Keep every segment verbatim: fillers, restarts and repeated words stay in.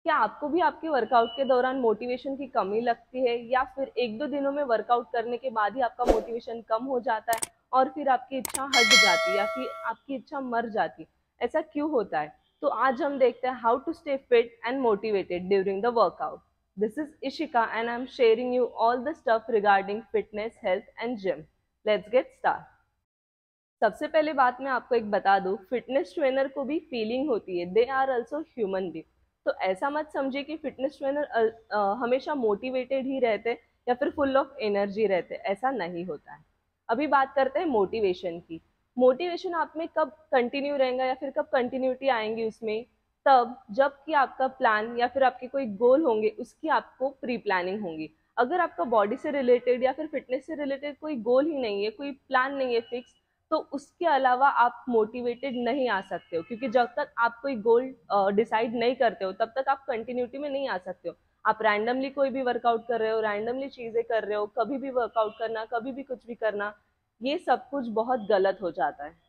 क्या आपको भी आपके वर्कआउट के दौरान मोटिवेशन की कमी लगती है, या फिर एक दो दिनों में वर्कआउट करने के बाद ही आपका मोटिवेशन कम हो जाता है और फिर आपकी इच्छा हट जाती है या फिर आपकी इच्छा मर जाती है? ऐसा क्यों होता है? तो आज हम देखते हैं how to stay fit and motivated during the workout. This is Ishika and I am sharing you all the stuff regarding fitness, health and gym. Let's get start. सबसे पहले बात मैं आपको एक बता दूं, फिटनेस ट्रेनर को भी फीलिंग होती है, they are also human being. तो ऐसा मत समझिए कि फिटनेस ट्रेनर हमेशा मोटिवेटेड ही रहते या फिर फुल ऑफ एनर्जी रहते, ऐसा नहीं होता है। अभी बात करते हैं मोटिवेशन की। मोटिवेशन आप में कब कंटिन्यू रहेगा या फिर कब कंटिन्यूटी आएंगी उसमें? तब जब कि आपका प्लान या फिर आपके कोई गोल होंगे, उसकी आपको प्री प्लानिंग होंगी। अगर आपका बॉडी से रिलेटेड या फिर फिटनेस से रिलेटेड कोई गोल ही नहीं है, कोई प्लान नहीं है फिक्स, तो उसके अलावा आप मोटिवेटेड नहीं आ सकते हो, क्योंकि जब तक आप कोई गोल डिसाइड नहीं करते हो तब तक आप कंटिन्यूटी में नहीं आ सकते हो। आप रैंडमली कोई भी वर्कआउट कर रहे हो, रैंडमली चीजें कर रहे हो, कभी भी वर्कआउट करना, कभी भी कुछ भी करना, ये सब कुछ बहुत गलत हो जाता है।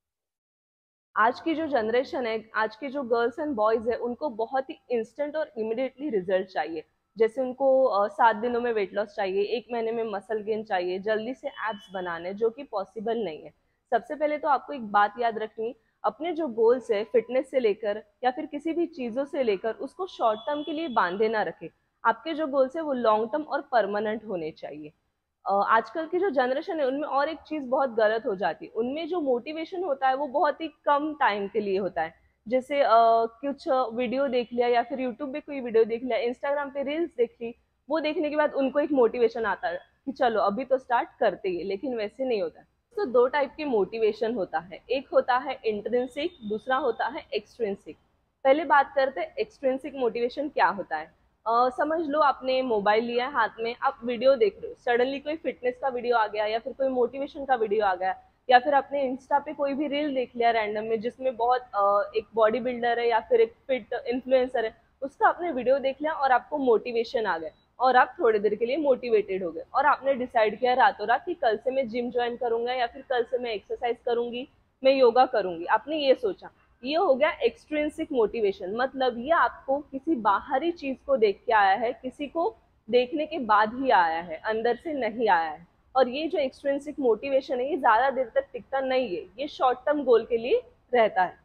आज की जो जनरेशन है, आज के जो गर्ल्स एंड बॉयज है, उनको बहुत ही इंस्टेंट और इमिडिएटली रिजल्ट चाहिए। जैसे उनको अ, सात दिनों में वेट लॉस चाहिए, एक महीने में मसल गेन चाहिए, जल्दी से एब्स बनाने, जो कि पॉसिबल नहीं है। सबसे पहले तो आपको एक बात याद रखनी, अपने जो गोल्स है फिटनेस से लेकर या फिर किसी भी चीजों से लेकर, उसको शॉर्ट टर्म के लिए बांधे ना रखे। आपके जो गोल्स है वो लॉन्ग टर्म और परमानेंट होने चाहिए। अ, आजकल की जो जनरेशन है उनमें और एक चीज बहुत गलत हो जाती है, उनमें जो मोटिवेशन होता है वो बहुत ही कम टाइम के लिए होता है। जैसे अ, कुछ वीडियो देख लिया या फिर यूट्यूब पे कोई वीडियो देख लिया, इंस्टाग्राम पे रील्स देख ली, वो देखने के बाद उनको एक मोटिवेशन आता है कि चलो अभी तो स्टार्ट करते ही, लेकिन वैसे नहीं होता। तो दो टाइप के मोटिवेशन होता है, एक होता है इंट्रिंसिक, दूसरा होता है एक्सट्रिंसिक। पहले बात करते हैं एक्सट्रिंसिक मोटिवेशन क्या होता है। अ, समझ लो आपने मोबाइल लिया है हाथ में, आप वीडियो देख रहे हो, सडनली कोई फिटनेस का वीडियो आ गया या फिर कोई मोटिवेशन का वीडियो आ गया, या फिर आपने इंस्टा पे कोई भी रील देख लिया रैंडम में जिसमें बहुत अ, एक बॉडी बिल्डर है या फिर एक फिट इन्फ्लुएंसर है, उसका आपने वीडियो देख लिया और आपको मोटिवेशन आ गया और आप थोड़ी देर के लिए मोटिवेटेड हो गए और आपने डिसाइड किया रातों रात कि कल से मैं जिम ज्वाइन करूंगा या फिर कल से मैं एक्सरसाइज करूंगी, मैं योगा करूंगी, आपने ये सोचा। ये हो गया एक्सट्रिंसिक मोटिवेशन, मतलब ये आपको किसी बाहरी चीज को देख के आया है, किसी को देखने के बाद ही आया है, अंदर से नहीं आया है। और ये जो एक्सट्रिंसिक मोटिवेशन है ये ज्यादा देर तक टिकता नहीं है, ये शॉर्ट टर्म गोल के लिए रहता है।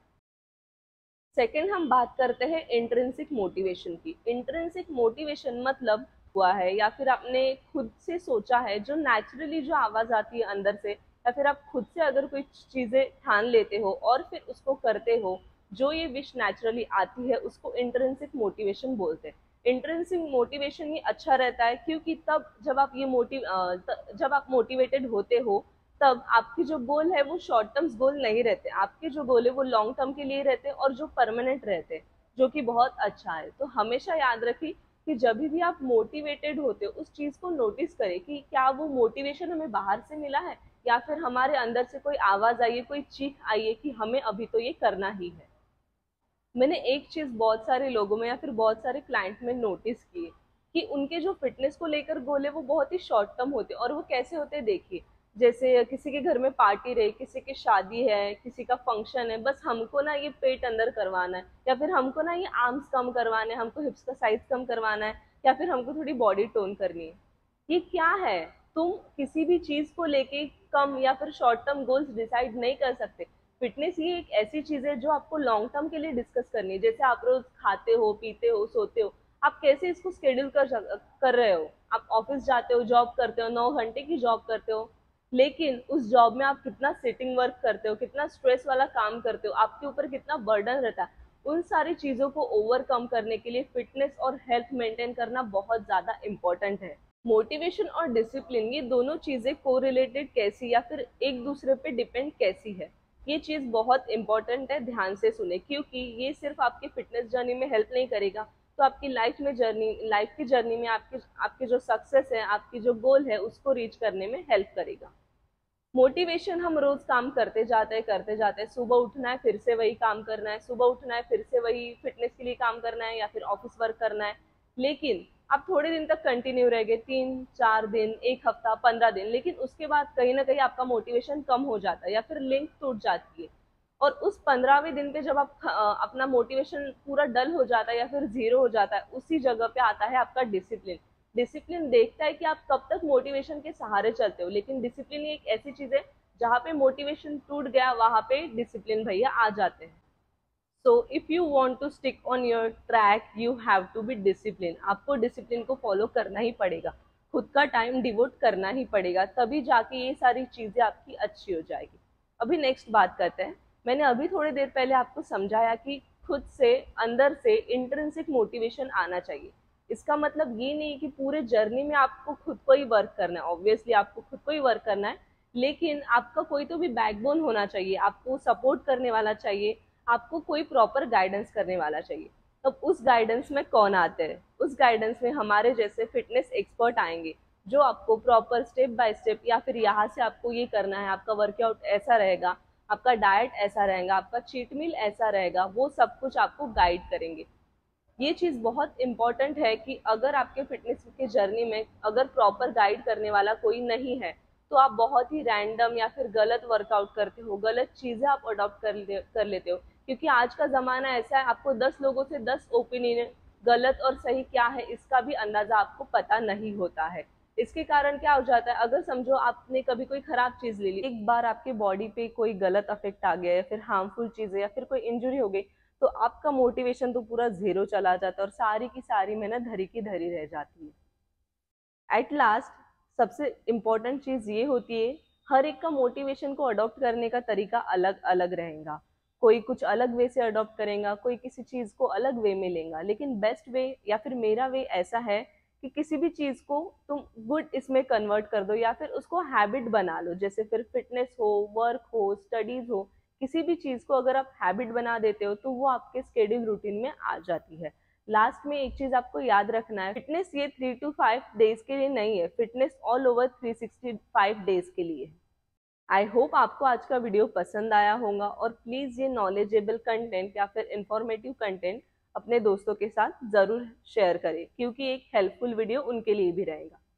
सेकेंड हम बात करते हैं इंट्रिंसिक मोटिवेशन की। इंट्रिंसिक मोटिवेशन मतलब हुआ है या फिर आपने खुद से सोचा है, जो नेचुरली जो आवाज आती है अंदर से, या फिर आप खुद से अगर कोई चीजें ठान लेते हो और फिर उसको करते हो, जो ये विश नेचुरली आती है, उसको इंट्रिंसिक मोटिवेशन बोलते हैं। इंट्रिंसिक मोटिवेशन ये अच्छा रहता है क्योंकि तब जब आप ये मोटिव जब आप मोटिवेटेड होते हो, तब आपकी जो गोल है वो शॉर्ट टर्म गोल नहीं रहते, आपके जो गोल है वो लॉन्ग टर्म के लिए रहते हैं और जो परमानेंट रहते हैं, जो कि बहुत अच्छा है। तो हमेशा याद रखिए कि जब भी आप मोटिवेटेड होते हो उस चीज को नोटिस करें कि क्या वो मोटिवेशन हमें बाहर से मिला है या फिर हमारे अंदर से कोई आवाज आई है, कोई चीख आई है कि हमें अभी तो ये करना ही है। मैंने एक चीज बहुत सारे लोगों में या फिर बहुत सारे क्लाइंट में नोटिस की है कि उनके जो फिटनेस को लेकर गोल है वो बहुत ही शॉर्ट टर्म होते हैं। और वो कैसे होते हैं देखिए, जैसे किसी के घर में पार्टी रही, किसी की शादी है, किसी का फंक्शन है, बस हमको ना ये पेट अंदर करवाना है, या फिर हमको ना ये आर्म्स कम करवाने हैं, हमको हिप्स का साइज कम करवाना है, या फिर हमको थोड़ी बॉडी टोन करनी है। ये क्या है? तुम किसी भी चीज को लेके कम या फिर शॉर्ट टर्म गोल्स डिसाइड नहीं कर सकते। फिटनेस ये एक ऐसी चीज है जो आपको लॉन्ग टर्म के लिए डिस्कस करनी है। जैसे आप रोज खाते हो, पीते हो, सोते हो, आप कैसे इसको शेड्यूल कर कर रहे हो? आप ऑफिस जाते हो, जॉब करते हो, नौ घंटे की जॉब करते हो, लेकिन उस जॉब में आप कितना सिटिंग वर्क करते हो, कितना स्ट्रेस वाला काम करते हो, आपके ऊपर कितना बर्डन रहता है। उन सारी चीजों को ओवरकम करने के लिए फिटनेस और हेल्थ मेंटेन करना बहुत ज्यादा इंपॉर्टेंट है। मोटिवेशन और डिसिप्लिन ये दोनों चीजें कोरिलेटेड कैसी या फिर एक दूसरे पे डिपेंड कैसी है, ये चीज बहुत इंपॉर्टेंट है, ध्यान से सुने, क्योंकि ये सिर्फ आपकी फिटनेस जर्नी में हेल्प नहीं करेगा, तो आपकी लाइफ में जर्नी लाइफ की जर्नी में आपकी आपकी जो सक्सेस है, आपकी जो गोल है, उसको रीच करने में हेल्प करेगा। मोटिवेशन हम रोज काम करते जाते हैं करते जाते हैं, सुबह उठना है फिर से वही काम करना है, सुबह उठना है फिर से वही फिटनेस के लिए काम करना है या फिर ऑफिस वर्क करना है, लेकिन आप थोड़े दिन तक कंटिन्यू रह गए, तीन चार दिन, एक हफ्ता, पंद्रह दिन, लेकिन उसके बाद कहीं ना कहीं आपका मोटिवेशन कम हो जाता है या फिर लिंक टूट जाती है। और उस पंद्रहवें दिन पे जब आप अ, अपना मोटिवेशन पूरा डल हो जाता है या फिर जीरो हो जाता है, उसी जगह पे आता है आपका डिसिप्लिन। डिसिप्लिन देखता है कि आप कब तक मोटिवेशन के सहारे चलते हो, लेकिन डिसिप्लिन एक ऐसी चीज है जहाँ पे मोटिवेशन टूट गया वहां पे डिसिप्लिन भैया आ जाते हैं। So if you want to stick on your track you have to be discipline. आपको डिसिप्लिन को फॉलो करना ही पड़ेगा, खुद का टाइम डिवोट करना ही पड़ेगा, तभी जाके ये सारी चीजें आपकी अच्छी हो जाएगी। अभी नेक्स्ट बात करते हैं। मैंने अभी थोड़ी देर पहले आपको समझाया कि खुद से अंदर से इंट्रिंसिक मोटिवेशन आना चाहिए। इसका मतलब ये नहीं कि पूरे जर्नी में आपको खुद को ही वर्क करना है, ऑब्वियसली आपको खुद को ही वर्क करना है, लेकिन आपका कोई तो भी बैकबोन होना चाहिए, आपको सपोर्ट करने वाला चाहिए, आपको कोई प्रॉपर गाइडेंस करने वाला चाहिए। तब उस गाइडेंस में कौन आते हैं? उस गाइडेंस में हमारे जैसे फिटनेस एक्सपर्ट आएंगे, जो आपको प्रॉपर स्टेप बाय स्टेप, या फिर यहाँ से आपको ये करना है, आपका वर्कआउट ऐसा रहेगा, आपका डाइट ऐसा रहेगा, आपका चीट मील ऐसा रहेगा, वो सब कुछ आपको गाइड करेंगे। ये चीज़ बहुत इंपॉर्टेंट है कि अगर आपके फिटनेस के जर्नी में अगर प्रॉपर गाइड करने वाला कोई नहीं है, तो आप बहुत ही रैंडम या फिर गलत वर्कआउट करते हो, गलत चीज़ें आप अडॉप्ट कर ले कर लेते हो। क्योंकि आज का ज़माना ऐसा है, आपको दस लोगों से दस ओपिनियन, गलत और सही क्या है इसका भी अंदाज़ा आपको पता नहीं होता है। इसके कारण क्या हो जाता है, अगर समझो आपने कभी कोई खराब चीज़ ले ली, एक बार आपके बॉडी पे कोई गलत अफेक्ट आ गया या फिर हार्मफुल चीज़ें या फिर कोई इंजरी हो गई, तो आपका मोटिवेशन तो पूरा जीरो चला जाता है और सारी की सारी मेहनत धरी की धरी रह जाती है। एट लास्ट सबसे इम्पोर्टेंट चीज़ ये होती है, हर एक का मोटिवेशन को अडॉप्ट करने का तरीका अलग अलग रहेगा। कोई कुछ अलग वे से अडॉप्ट करेगा, कोई किसी चीज़ को अलग वे में लेगा, लेकिन बेस्ट वे या फिर मेरा वे ऐसा है कि किसी भी चीज़ को तुम गुड इसमें कन्वर्ट कर दो या फिर उसको हैबिट बना लो। जैसे फिर फिटनेस हो, वर्क हो, स्टडीज़ हो, किसी भी चीज़ को अगर आप हैबिट बना देते हो तो वो आपके स्केड्यूल रूटीन में आ जाती है। लास्ट में एक चीज़ आपको याद रखना है, फिटनेस ये थ्री टू फाइव डेज के लिए नहीं है, fitness all over three sixty five days के लिए है। आई होप आपको आज का वीडियो पसंद आया होगा, और प्लीज़ ये नॉलेजेबल कंटेंट या फिर इंफॉर्मेटिव कंटेंट अपने दोस्तों के साथ ज़रूर शेयर करें, क्योंकि एक हेल्पफुल वीडियो उनके लिए भी रहेगा।